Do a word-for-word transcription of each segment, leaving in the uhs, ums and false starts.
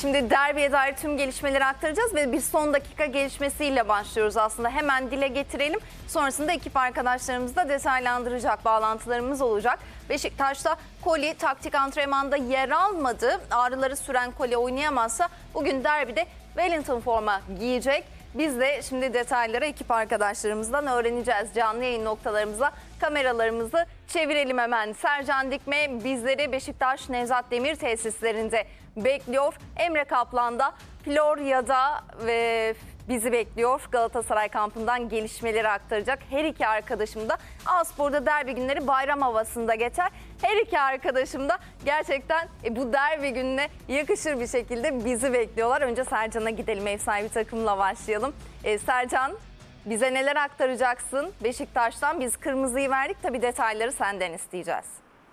Şimdi derbiye dair tüm gelişmeleri aktaracağız ve bir son dakika gelişmesiyle başlıyoruz aslında. Hemen dile getirelim. Sonrasında ekip arkadaşlarımız da detaylandıracak bağlantılarımız olacak. Beşiktaş'ta Koli taktik antrenmanda yer almadı. Ağrıları süren Koli oynayamazsa bugün derbide Wellington forma giyecek. Biz de şimdi detayları ekip arkadaşlarımızdan öğreneceğiz. Canlı yayın noktalarımıza kameralarımızı çevirelim hemen. Sercan Dikme bizleri Beşiktaş Nevzat Demir tesislerinde bekliyor. Emre Kaplan da Florya'da ve bizi bekliyor. Galatasaray kampından gelişmeleri aktaracak. Her iki arkadaşım da A-Spor'da derbi günleri bayram havasında geçer. Her iki arkadaşım da gerçekten e, bu derbi gününe yakışır bir şekilde bizi bekliyorlar. Önce Sercan'a gidelim, ev sahibi takımla başlayalım. E, Sercan, bize neler aktaracaksın Beşiktaş'tan? Biz kırmızıyı verdik, tabii detayları senden isteyeceğiz.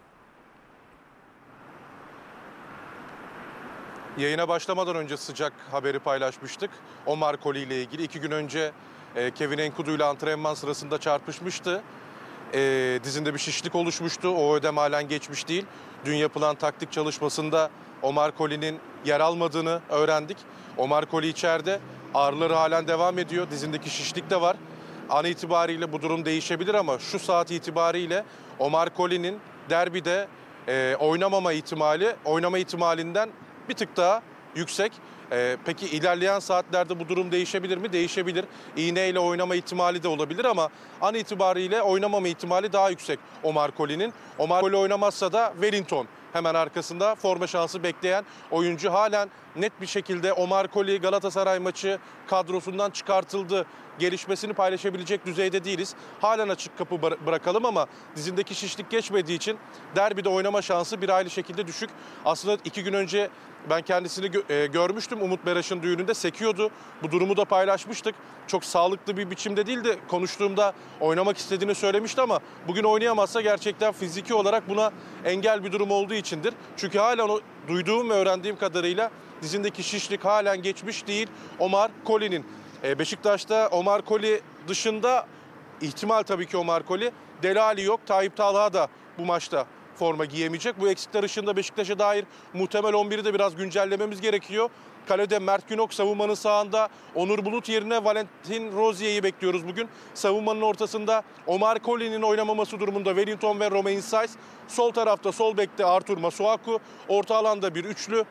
Yayına başlamadan önce sıcak haberi paylaşmıştık. Omar Koli ile ilgili iki gün önce e, Kevin Enkudu ile antrenman sırasında çarpışmıştı. E, dizinde bir şişlik oluşmuştu. O ödem halen geçmiş değil. Dün yapılan taktik çalışmasında Omar Koli'nin yer almadığını öğrendik. Omar Koli içeride. Ağrıları halen devam ediyor. Dizindeki şişlik de var. An itibariyle bu durum değişebilir ama şu saat itibariyle Omar Koli'nin derbide e, oynamama ihtimali, oynama ihtimalinden bir tık daha yüksek. Ee, peki ilerleyen saatlerde bu durum değişebilir mi? Değişebilir. İğneyle oynama ihtimali de olabilir ama an itibariyle oynamama ihtimali daha yüksek Omar Koli'nin. Omar Koli oynamazsa da Wellington hemen arkasında forma şansı bekleyen oyuncu. Halen net bir şekilde Omar Koli Galatasaray maçı kadrosundan çıkartıldı gelişmesini paylaşabilecek düzeyde değiliz. Halen açık kapı bırakalım ama dizindeki şişlik geçmediği için derbide oynama şansı bir ayrı şekilde düşük. Aslında iki gün önce ben kendisini gö- e, görmüştüm. Umut Meraş'ın düğününde sekiyordu. Bu durumu da paylaşmıştık. Çok sağlıklı bir biçimde değil de konuştuğumda oynamak istediğini söylemişti ama bugün oynayamazsa gerçekten fiziki olarak buna engel bir durum olduğu içindir. Çünkü hala onu duyduğum ve öğrendiğim kadarıyla dizindeki şişlik halen geçmiş değil Omar Koli'nin. E, Beşiktaş'ta Omar Koli dışında ihtimal tabii ki Omar Koli. Delali yok. Tayyip Talha da bu maçta forma giyemeyecek. Bu eksikler ışığında Beşiktaş'a dair muhtemel on biri de biraz güncellememiz gerekiyor. Kalede Mert Günok, savunmanın sağında Onur Bulut yerine Valentin Rozier'i bekliyoruz bugün. Savunmanın ortasında Omar Koli'nin oynamaması durumunda Wellington ve Romain Saiz. Sol tarafta sol bekte Artur Masuaku. Orta alanda bir üçlü.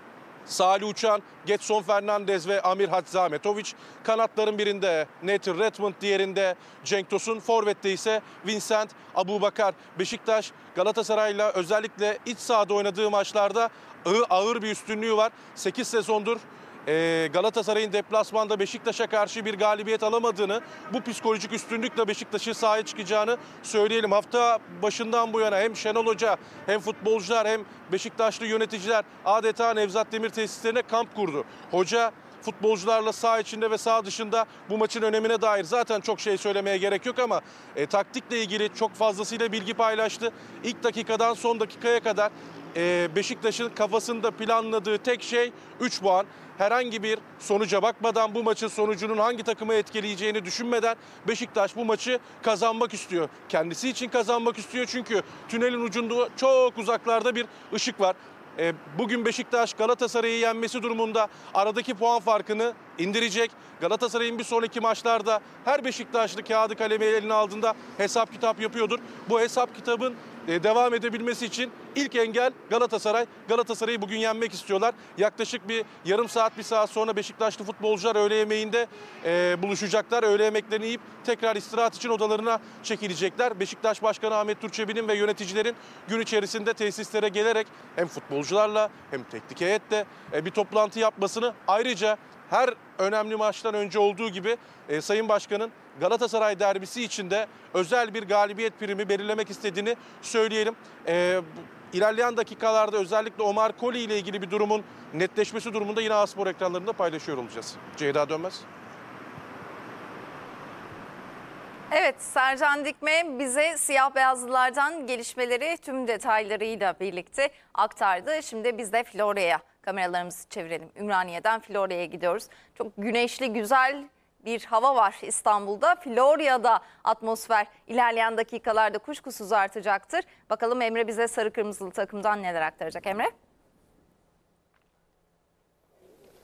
Salih Uçan, Getson Fernandez ve Amir Hadzahmetovic. Kanatların birinde Nathan Redmond, diğerinde Cenk Tosun. Forvet'te ise Vincent Aboubakar. Beşiktaş Galatasaray'la özellikle iç sahada oynadığı maçlarda ağır bir üstünlüğü var. sekiz sezondur Galatasaray'ın deplasmanda Beşiktaş'a karşı bir galibiyet alamadığını, bu psikolojik üstünlükle Beşiktaş'ın sahaya çıkacağını söyleyelim. Hafta başından bu yana hem Şenol Hoca hem futbolcular hem Beşiktaşlı yöneticiler adeta Nevzat Demir tesislerine kamp kurdu. Hoca futbolcularla saha içinde ve saha dışında bu maçın önemine dair zaten çok şey söylemeye gerek yok ama e, taktikle ilgili çok fazlasıyla bilgi paylaştı. İlk dakikadan son dakikaya kadar e, Beşiktaş'ın kafasında planladığı tek şey üç puan. Herhangi bir sonuca bakmadan, bu maçın sonucunun hangi takımı etkileyeceğini düşünmeden Beşiktaş bu maçı kazanmak istiyor. Kendisi için kazanmak istiyor çünkü tünelin ucunda çok uzaklarda bir ışık var. Bugün Beşiktaş Galatasaray'ı yenmesi durumunda aradaki puan farkını indirecek. Galatasaray'ın bir sonraki maçlarda her Beşiktaşlı kağıdı kalemi eline aldığında hesap kitap yapıyordur. Bu hesap kitabın devam edebilmesi için ilk engel Galatasaray. Galatasaray'ı bugün yenmek istiyorlar. Yaklaşık bir yarım saat, bir saat sonra Beşiktaşlı futbolcular öğle yemeğinde e, buluşacaklar. Öğle yemeklerini yiyip tekrar istirahat için odalarına çekilecekler. Beşiktaş Başkanı Ahmet Turçebi'nin ve yöneticilerin gün içerisinde tesislere gelerek hem futbolcularla hem teknik heyetle e, bir toplantı yapmasını, ayrıca her önemli maçtan önce olduğu gibi e, Sayın Başkan'ın Galatasaray derbisi içinde özel bir galibiyet primi belirlemek istediğini söyleyelim. E, ilerleyen dakikalarda özellikle Omar Koli ile ilgili bir durumun netleşmesi durumunda yine A-Spor ekranlarında paylaşıyor olacağız. Ceyda Dönmez. Evet, Sercan Dikme bize siyah beyazlılardan gelişmeleri tüm detaylarıyla birlikte aktardı. Şimdi biz de Florya'ya kameralarımızı çevirelim. Ümraniye'den Florya'ya gidiyoruz. Çok güneşli, güzel bir hava var İstanbul'da. Florya'da atmosfer ilerleyen dakikalarda kuşkusuz artacaktır. Bakalım Emre bize sarı kırmızılı takımdan neler aktaracak Emre?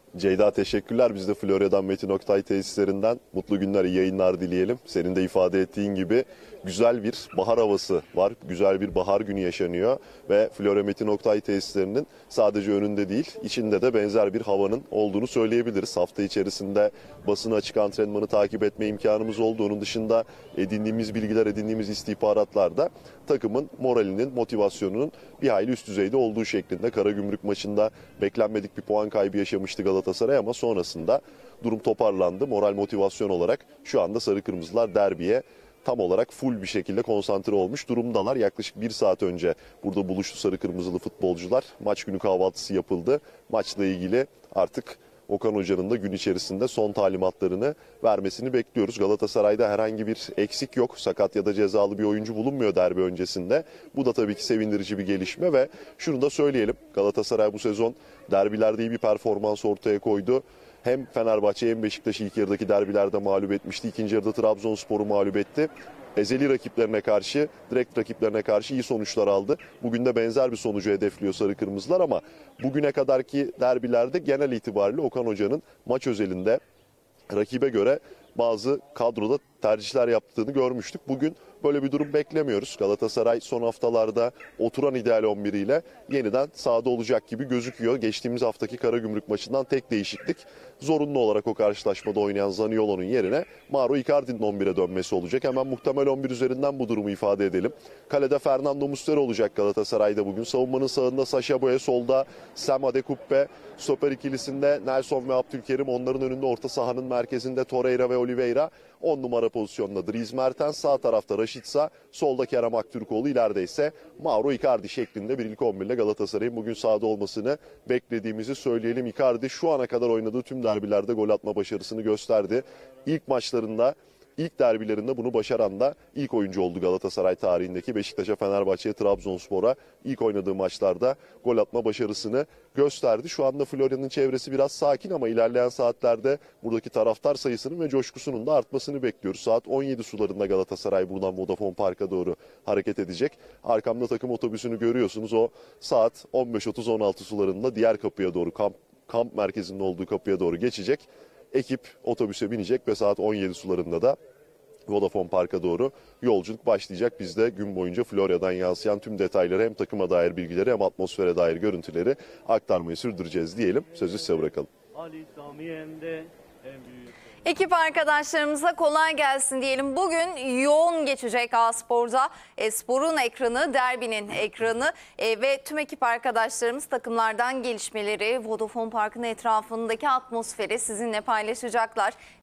Ceyda teşekkürler. Biz de Florya'dan Metin Oktay tesislerinden mutlu günler, iyi yayınlar dileyelim. Senin de ifade ettiğin gibi güzel bir bahar havası var. Güzel bir bahar günü yaşanıyor ve Florya Metin Oktay tesislerinin sadece önünde değil, içinde de benzer bir havanın olduğunu söyleyebiliriz. Hafta içerisinde basın açık antrenmanı takip etme imkanımız oldu. Onun dışında edindiğimiz bilgiler, edindiğimiz istihbaratlar da takımın moralinin, motivasyonunun bir hayli üst düzeyde olduğu şeklinde. Karagümrük maçında beklenmedik bir puan kaybı yaşamıştı Galatasaray ama sonrasında durum toparlandı. Moral, motivasyon olarak şu anda Sarı Kırmızılar derbiye tam olarak full bir şekilde konsantre olmuş durumdalar. Yaklaşık bir saat önce burada buluştu Sarı Kırmızılı futbolcular. Maç günü kahvaltısı yapıldı. Maçla ilgili artık Okan Hoca'nın da gün içerisinde son talimatlarını vermesini bekliyoruz. Galatasaray'da herhangi bir eksik yok. Sakat ya da cezalı bir oyuncu bulunmuyor derbi öncesinde. Bu da tabii ki sevindirici bir gelişme ve şunu da söyleyelim. Galatasaray bu sezon derbilerde iyi bir performans ortaya koydu. Hem Fenerbahçe hem Beşiktaş'ı ilk yarıdaki derbilerde mağlup etmişti. İkinci yarıda Trabzonspor'u mağlup etti. Ezeli rakiplerine karşı, direkt rakiplerine karşı iyi sonuçlar aldı. Bugün de benzer bir sonucu hedefliyor Sarı Kırmızılar ama bugüne kadarki derbilerde genel itibariyle Okan Hoca'nın maç özelinde rakibe göre bazı kadroda tercihler yaptığını görmüştük. Bugün böyle bir durum beklemiyoruz. Galatasaray son haftalarda oturan ideal on bir ile yeniden sahada olacak gibi gözüküyor. Geçtiğimiz haftaki Karagümrük maçından tek değişiklik zorunlu olarak o karşılaşmada oynayan Zaniolo'nun yerine Mauro Icardi'nin on bire dönmesi olacak. Hemen muhtemel on bir üzerinden bu durumu ifade edelim. Kalede Fernando Muslera olacak Galatasaray'da bugün. Savunmanın sağında Sacha Boey, solda Sam Adekupe, stoper ikilisinde Nelson ve Abdülkerim, onların önünde orta sahanın merkezinde Torreira ve Oliveira. on numara pozisyonunda Dries Mertens, sağ tarafta Rashica, solda Kerem Aktürkoğlu, ileride ise Mauro Icardi şeklinde bir ilk on bir ile Galatasaray'ın bugün sahada olmasını beklediğimizi söyleyelim. Icardi şu ana kadar oynadığı tüm derbilerde gol atma başarısını gösterdi. İlk maçlarında, İlk derbilerinde bunu başaran da ilk oyuncu oldu Galatasaray tarihindeki. Beşiktaş'a, Fenerbahçe'ye, Trabzonspor'a ilk oynadığı maçlarda gol atma başarısını gösterdi. Şu anda Florya'nın çevresi biraz sakin ama ilerleyen saatlerde buradaki taraftar sayısının ve coşkusunun da artmasını bekliyoruz. Saat on yedi sularında Galatasaray buradan Vodafone Park'a doğru hareket edecek. Arkamda takım otobüsünü görüyorsunuz. O saat on beş otuz on altı sularında diğer kapıya doğru, kamp, kamp merkezinin olduğu kapıya doğru geçecek. Ekip otobüse binecek ve saat on yedi sularında da Vodafone Park'a doğru yolculuk başlayacak. Biz de gün boyunca Florya'dan yansıyan tüm detayları, hem takıma dair bilgileri hem atmosfere dair görüntüleri aktarmayı sürdüreceğiz diyelim. Sözü size bırakalım. Ali Sami Yen'de en büyük... Ekip arkadaşlarımıza kolay gelsin diyelim. Bugün yoğun geçecek A-Spor'da. E, sporun ekranı, derbinin ekranı e, ve tüm ekip arkadaşlarımız takımlardan gelişmeleri, Vodafone Park'ın etrafındaki atmosferi sizinle paylaşacaklar.